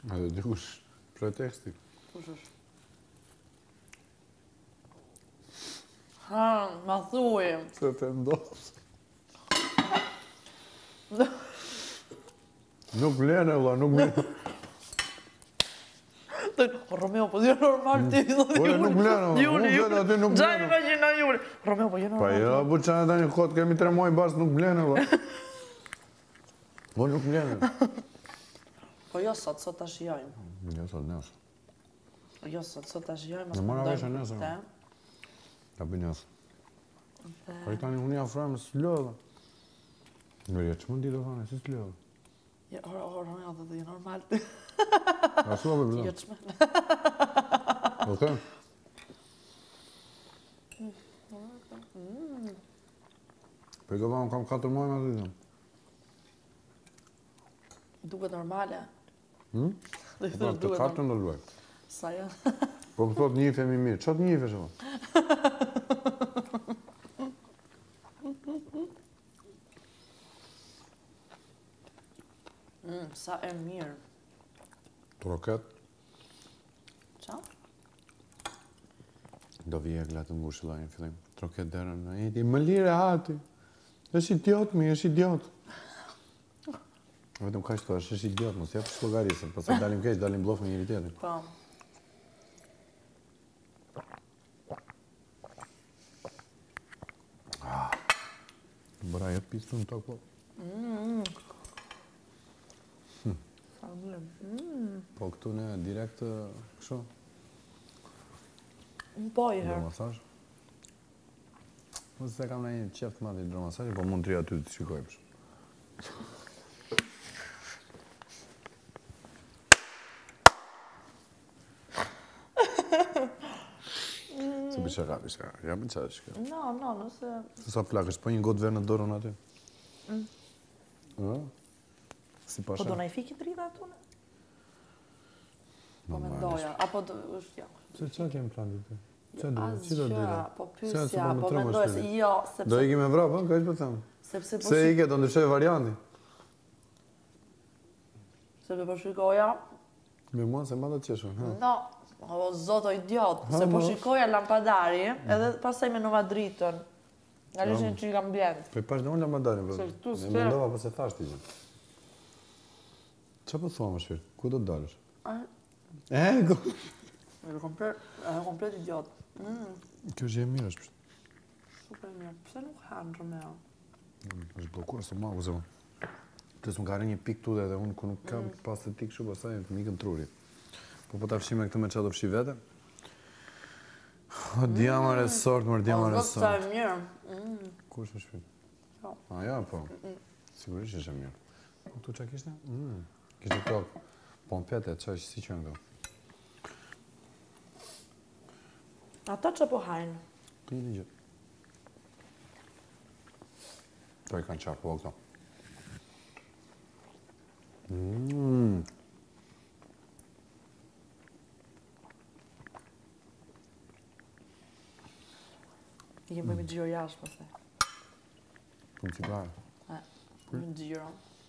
A dhe dikush preteksti. Kush është? Ha, ma thuj. Se të ndosë. Nuk vlen e vla, nuk vlen. Romeo, po dhjo normal ti. Ure, nuk vlen, unë vetë aty nuk Gjaj vlen. imagina juri. Romeo, po dhjo Pa normal. jo, bu qanë tani kot, kemi 3 muaj bashkë, nuk vlen e vla. Po nuk vlen e. Po jo sot ta shijojmë. Jo, sot nesë. Jo sot ta shijojmë. Në mora veshe nesër. Ta bëj nesë. Po i tani unë jafrojmë së lëdhe. Nërje, që mund di të thane, si së lëdhe? Ja, Romeo, dhe dhe normal. A su apë përdo? Jo qme. Ok? Po i gëva, unë kam 4 muaj me të ditëm. Duket normale. Po të 4 në luaj. Sa janë? Po më thot njifemi mirë. Qatë njifesh e po? Sa e mirë. Troket. Qa? Do vije e glatë ngushëlla në fillim. Troket derën në iti. Më lire hati. Është idiot mi, është idiot. Vetëm ka shto, është idiot, mos jep shlogarisën. Pastaj dalim keq, dalim blof me njëri tjetrin. Po. Bëra jetë pisë në tokë, po. Sa vlem. Po këtu ne direkt kështu, Po i herë. hidromasazh. Mos se kam në një qeft madh hidromasazh, po mund të ri aty të shikojmë. Se bishaka. Ja më qash kjo. No, nëse... Se sa plak është, po një gotë verë në dorën aty. Si Po pasha? do na i fikin drita atune? Po mendoja, apo është ja. Se qa kemë planit të? Qa do Asgjë, drita? po Se pyesja, më po trema mendoja se shpirti. jo, sepse... Do iki me vrapë, ka që po them? Sepse po Se ike, do ndryshoj varianti. Sepse po shikoja... Me mua se ma do të qeshun, ha? No, o zoto idiot, Ha, se po mo. shikoja lampadari, edhe pasaj me nova dritën. Nga lishin që i ambjent. Po i pash në unë ma dalin, Se këtu Ne s'ke. mendova, po se thash ti gjë. Qa po thua më shpirt? Ku do të dalësh? Go! Edhe komplet idiot. Kjo është e mirë është. Super mirë. Pse nuk hanë Romeo? është blokuar së magu, se më. Tës më ka rënë një pik tu dhe unë ku nuk kam pas të tik shumë, pasaj më ikën truri. Po ta fshim me këtë me qa do fshi vete? O, djama resort, mërë djama O, zot sa resort. e mirë. Ku është më shpirt? Jo. A, ja, po. Sigurisht është e mirë. Po, këtu qa kishte? Kishte këto pompete, qa është si qënë këto? Ata që po hajnë? Të një gjë. To i kanë qarë, po këto. I kemë bëjmë gjiro jashtë, po se. Punë cigare. Bëjmë gjiro.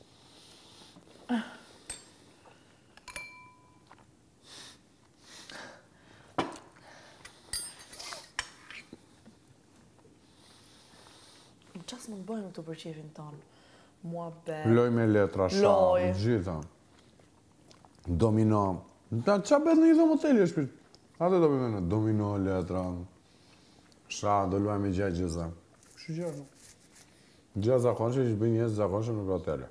Qas më bëjmë këtu për qefin tonë? Mua be... Loj me letra, Loj. shamë, gjitha. Domino. Qa bet në një dhe moteli është shpirt? Ate do bëjmë në domino, letra, shamë, do luajme gjatë gjitha. Kështë gjatë? Gjatë zakonshë, që bëjmë jesë zakonshë në hotele.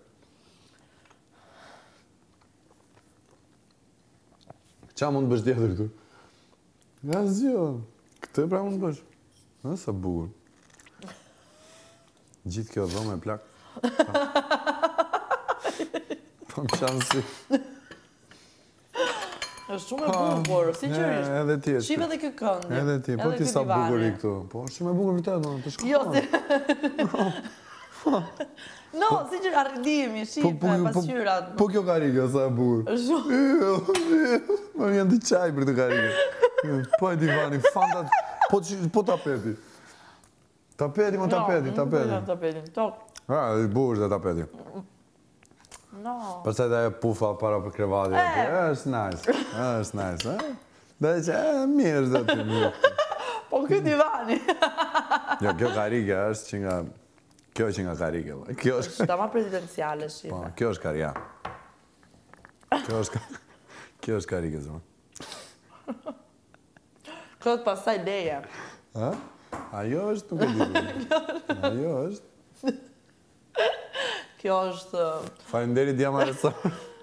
Qa mund të bësh tjetër këtu? Ja zjo, këtë pra mund të bësh. Në sa bukur. Gjithë kjo dhomë e plak. Po më qanë si. është shumë e bukur, sinqerisht. Edhe ti e Shive dhe kjo këndi. Edhe ti, po edhe ti ky sa divani. bukur i këtu. Po shumë e bukur vërtet, no, të Jo, shkon. no, sinqerisht arridimi, shive, pasqyrat. Po kjo karike, sa e bukur. Shumë. Më vjen të qaj për të karike. Po e divani, fantat, po tapeti. Tapeti, më tapeti, tapeti. Tapetin, tok. Ha, i bukur dhe tapeti. no. Pastaj dhe ajo pufa para për krevati. Është nice. Është nice, Dhe që, mirë është dhe ty, mirë. Po ky divani. Jo, kjo karike është që nga... Kjo që nga karike, valla. Kjo është... Është tama prezidenciale, Po, shife. kjo është karja. Kjo është karike, zëma. Këtë pasaj leje. Ha? Ajo është, nuk e di. Ajo është... Kjo është... Faleminderit Diamaresor.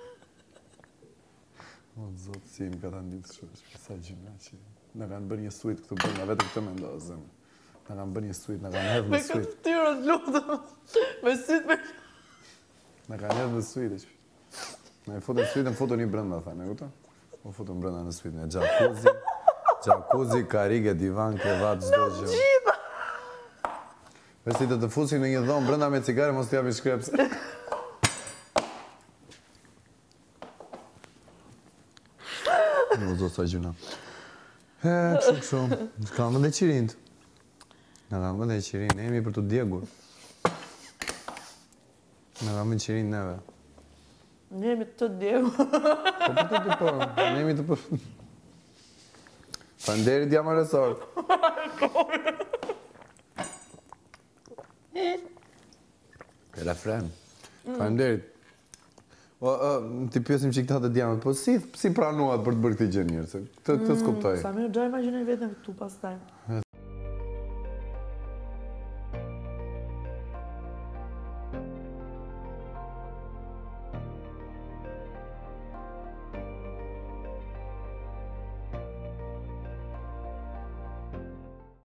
O, zotë, si më ka ta nditë shumë, sa gjyna që... Në kanë bërë një suite këtu bërë, vetë këtë me ndohë, zëmë. Në kanë bërë një suite, në kanë hedhë Me në suite. këtë tyrën lutëm. Me sytë me... Në kanë hedhë në suite, në e futën suite, në futën një brënda, tha, në kuta? O futën brënda në suite, në jacuzzi, karike, divan, krevat, çdo gjë. Gjitha! Veç si të fusin në një dhomë brënda me cigare, mos t'japi shkrepse. O, zotë, sa gjuna. Kështu. Në kam vënde qirinët. Në kam vënde qirinë, ne jemi për të djegur. Në kam vënde qirinë neve. Ne jemi të djegu. Po për të po, ne jemi të për... Faleminderit Diamaresor. Kella fren. Faleminderit. Ti pyesim që këta të Diamën, po si pranuat për të bërë këtë gjë njërë, se këtë s'kuptoj. Sa mirë do imagjinoj vetëm këtu pastaj.